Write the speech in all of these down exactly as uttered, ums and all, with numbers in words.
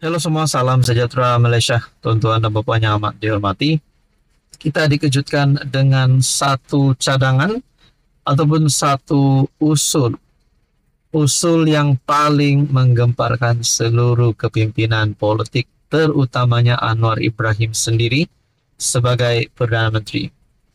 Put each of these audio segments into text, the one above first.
Halo semua, salam sejahtera Malaysia, tuan-tuan dan puan yang amat dihormati. Kita dikejutkan dengan satu cadangan ataupun satu usul, usul yang paling menggemparkan seluruh kepimpinan politik, terutamanya Anwar Ibrahim sendiri sebagai Perdana Menteri.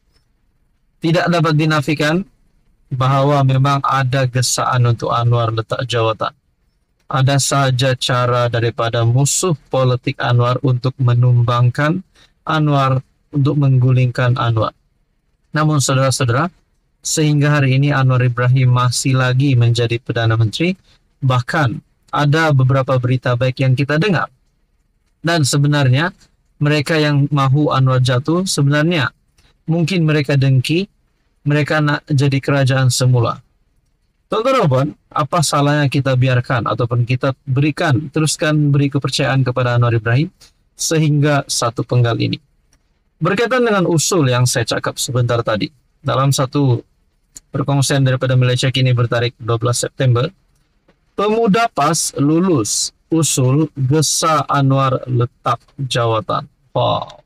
Tidak dapat dinafikan bahawa memang ada gesaan untuk Anwar letak jawatan. Ada saja cara daripada musuh politik Anwar untuk menumbangkan Anwar, untuk menggulingkan Anwar. Namun saudara-saudara, sehingga hari ini Anwar Ibrahim masih lagi menjadi Perdana Menteri. Bahkan ada beberapa berita baik yang kita dengar. Dan sebenarnya mereka yang mahu Anwar jatuh, sebenarnya mungkin mereka dengki, mereka nak jadi kerajaan semula. Tuan-tuan, apa salahnya kita biarkan ataupun kita berikan, teruskan beri kepercayaan kepada Anwar Ibrahim sehingga satu penggal ini. Berkaitan dengan usul yang saya cakap sebentar tadi, dalam satu perkongsian daripada Malaysia Kini bertarikh dua belas September, pemuda PAS lulus usul gesa Anwar letak jawatan. Wow.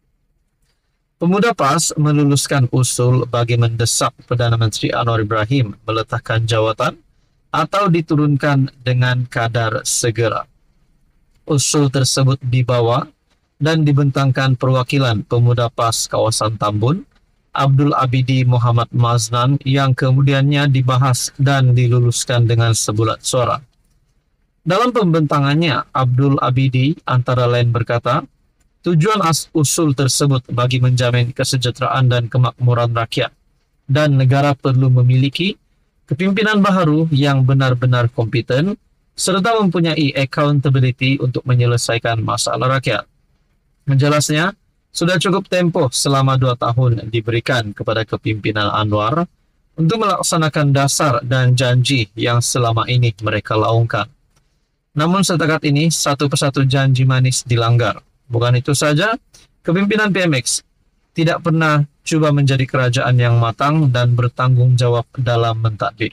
Pemuda PAS meluluskan usul bagi mendesak Perdana Menteri Anwar Ibrahim meletakkan jawatan atau diturunkan dengan kadar segera. Usul tersebut dibawa dan dibentangkan perwakilan Pemuda PAS kawasan Tambun, Abdul Abidi Muhammad Maznan, yang kemudiannya dibahas dan diluluskan dengan sebulat suara. Dalam pembentangannya, Abdul Abidi antara lain berkata, tujuan usul tersebut bagi menjamin kesejahteraan dan kemakmuran rakyat, dan negara perlu memiliki kepimpinan baharu yang benar-benar kompeten serta mempunyai accountability untuk menyelesaikan masalah rakyat. Menjelasnya, sudah cukup tempoh selama dua tahun diberikan kepada kepimpinan Anwar untuk melaksanakan dasar dan janji yang selama ini mereka laungkan. Namun setakat ini satu persatu janji manis dilanggar. Bukan itu saja, kepimpinan P M X tidak pernah cuba menjadi kerajaan yang matang dan bertanggung jawab dalam mentadbir.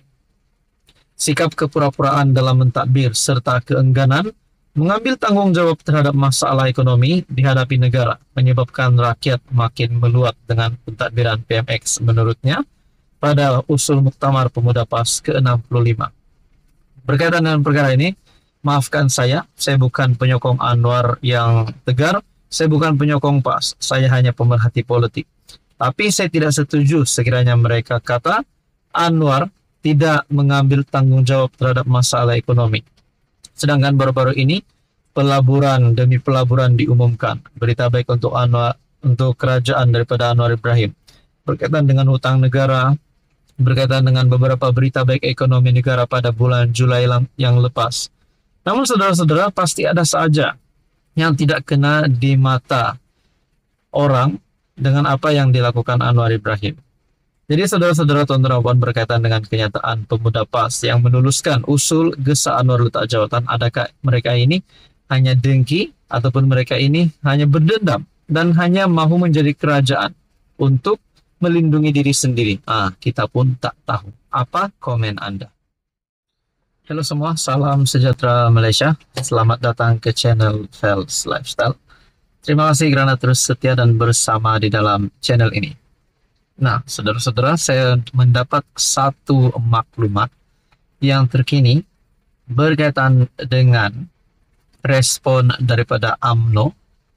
Sikap kepura-puraan dalam mentadbir serta keengganan mengambil tanggung jawab terhadap masalah ekonomi dihadapi negara menyebabkan rakyat makin meluat dengan pentadbiran P M X menurutnya pada usul Muktamar Pemuda PAS ke enam puluh lima. Berkaitan dengan perkara ini, maafkan saya, saya bukan penyokong Anwar yang tegar, saya bukan penyokong PAS, saya hanya pemerhati politik. Tapi saya tidak setuju sekiranya mereka kata Anwar tidak mengambil tanggung jawab terhadap masalah ekonomi. Sedangkan baru-baru ini pelaburan demi pelaburan diumumkan. Berita baik untuk Anwar, untuk kerajaan daripada Anwar Ibrahim. Berkaitan dengan hutang negara, berkaitan dengan beberapa berita baik ekonomi negara pada bulan Julai yang lepas. Namun saudara-saudara, pasti ada saja yang tidak kena di mata orang dengan apa yang dilakukan Anwar Ibrahim. Jadi saudara-saudara, tuan-tuan dan puan, berkaitan dengan kenyataan Pemuda PAS yang menuluskan usul gesa Anwar letak jawatan, adakah mereka ini hanya dengki ataupun mereka ini hanya berdendam dan hanya mahu menjadi kerajaan untuk melindungi diri sendiri? Ah, kita pun tak tahu. Apa komen Anda? Halo semua, salam sejahtera Malaysia. Selamat datang ke channel Fels Lifestyle. Terima kasih kerana terus setia dan bersama di dalam channel ini. Nah, saudara-saudara, saya mendapat satu maklumat yang terkini berkaitan dengan respon daripada U M N O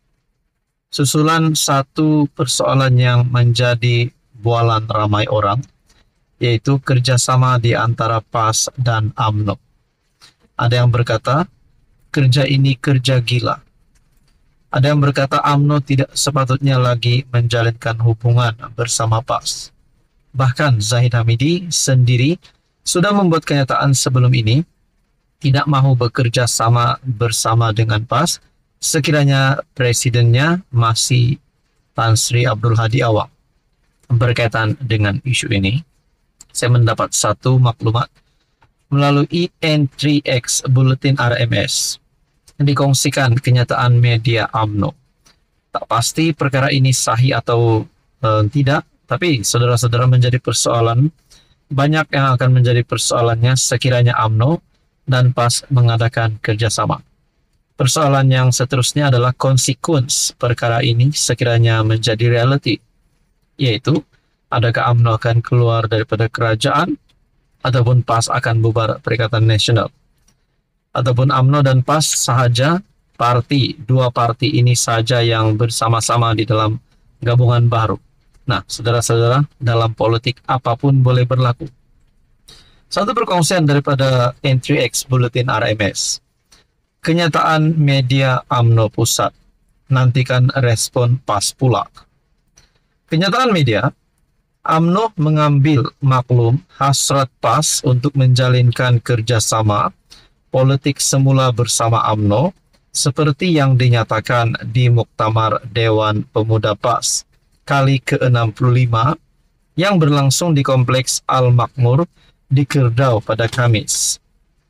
susulan satu persoalan yang menjadi bualan ramai orang, yaitu kerjasama di antara PAS dan U M N O. Ada yang berkata, kerja ini kerja gila. Ada yang berkata U M N O tidak sepatutnya lagi menjalinkan hubungan bersama PAS. Bahkan Zahid Hamidi sendiri sudah membuat kenyataan sebelum ini, tidak mahu bekerja sama bersama dengan PAS sekiranya presidennya masih Tan Sri Abdul Hadi Awang. Berkaitan dengan isu ini, saya mendapat satu maklumat melalui N tiga X Bulletin R M S. Dikongsikan kenyataan media U M N O. Tak pasti perkara ini sahih atau uh, tidak, tapi saudara-saudara menjadi persoalan, banyak yang akan menjadi persoalannya sekiranya U M N O dan PAS mengadakan kerjasama. Persoalan yang seterusnya adalah konsekuens perkara ini sekiranya menjadi reality, yaitu adakah UMNO akan keluar daripada kerajaan ataupun P A S akan bubar Perikatan Nasional, ataupun UMNO dan P A S sahaja parti, dua parti ini saja yang bersama-sama di dalam gabungan baru. Nah, saudara-saudara, dalam politik apapun boleh berlaku. Satu perkongsian daripada N tiga X Bulletin R M S. Kenyataan media UMNO Pusat, nantikan respon P A S pula. Kenyataan media, UMNO mengambil maklum hasrat P A S untuk menjalinkan kerjasama politik semula bersama UMNO seperti yang dinyatakan di Muktamar Dewan Pemuda P A S kali ke enam puluh lima yang berlangsung di Kompleks Al-Makmur di Kerdau pada Kamis.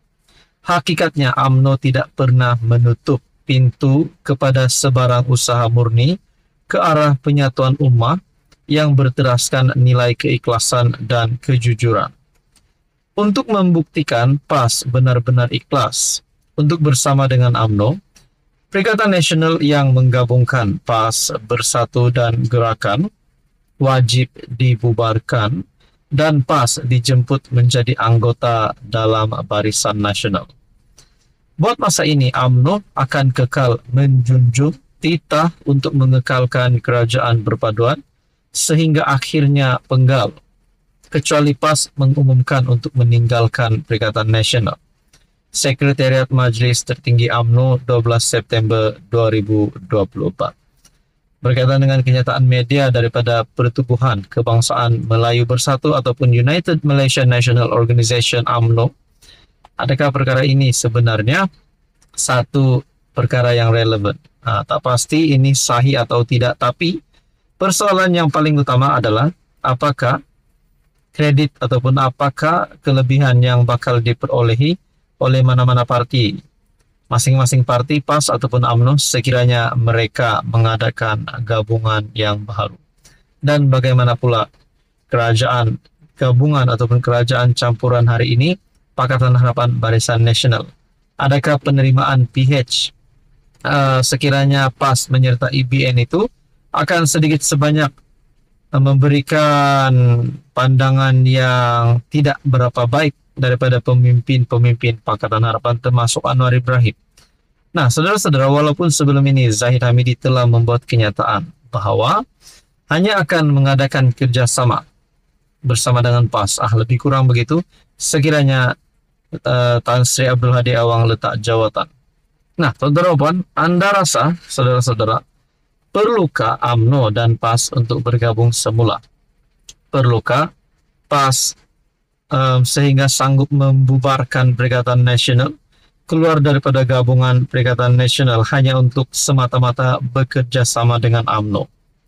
Hakikatnya UMNO tidak pernah menutup pintu kepada sebarang usaha murni ke arah penyatuan ummah yang berteraskan nilai keikhlasan dan kejujuran. Untuk membuktikan P A S benar-benar ikhlas untuk bersama dengan UMNO, Perikatan Nasional yang menggabungkan P A S Bersatu dan Gerakan wajib dibubarkan dan P A S dijemput menjadi anggota dalam Barisan Nasional. Buat masa ini, UMNO akan kekal menjunjung titah untuk mengekalkan kerajaan berpaduan sehingga akhirnya penggal, kecuali P A S mengumumkan untuk meninggalkan Perikatan Nasional. Sekretariat Majelis Tertinggi UMNO dua belas September dua ribu dua puluh empat. Berkaitan dengan kenyataan media daripada Pertubuhan Kebangsaan Melayu Bersatu ataupun United Malaysian National Organisation UMNO, adakah perkara ini sebenarnya satu perkara yang relevan? Nah, tak pasti ini sahih atau tidak, tapi persoalan yang paling utama adalah apakah kredit ataupun apakah kelebihan yang bakal diperolehi oleh mana-mana parti, masing-masing parti P A S ataupun UMNO sekiranya mereka mengadakan gabungan yang baru. Dan bagaimana pula kerajaan gabungan ataupun kerajaan campuran hari ini, Pakatan Harapan Barisan Nasional. Adakah penerimaan P H uh, sekiranya P A S menyertai B N itu akan sedikit sebanyak uh, memberikan pandangan yang tidak berapa baik daripada pemimpin-pemimpin Pakatan Harapan termasuk Anwar Ibrahim. Nah, saudara-saudara, walaupun sebelum ini Zahid Hamidi telah membuat kenyataan bahwa hanya akan mengadakan kerjasama bersama dengan P A S, ah lebih kurang begitu, sekiranya uh, Tan Sri Abdul Hadi Awang letak jawatan. Nah, saudara puan, Anda rasa, saudara-saudara, perlukah UMNO dan P A S untuk bergabung semula? Perlukah P A S Um, sehingga sanggup membubarkan Perikatan Nasional, keluar daripada gabungan Perikatan Nasional hanya untuk semata-mata bekerja sama dengan UMNO?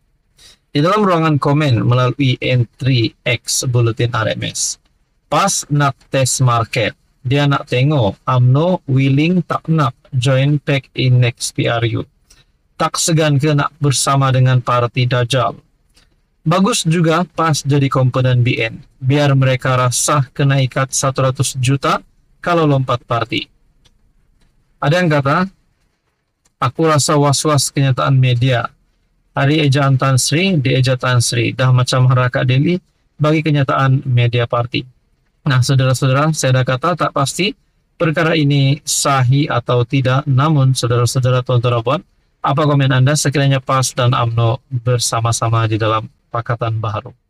Di dalam ruangan komen melalui N tiga X Bulletin R M S, P A S nak test market. Dia nak tengok UMNO willing tak nak join pack in next P R U. Tak segan ke nak bersama dengan parti Dajjal. Bagus juga P A S jadi komponen B N, biar mereka rasa kena ikat seratus juta kalau lompat parti. Ada yang kata, aku rasa was-was kenyataan media. Hari ejaan Tan Sri, dieja Tan Sri, dah macam Haraka Deli bagi kenyataan media parti. Nah, saudara-saudara, saya dah kata tak pasti perkara ini sahih atau tidak, namun saudara-saudara tuan-tuan, apa komen Anda sekiranya P A S dan UMNO bersama-sama di dalam Pakatan Baru?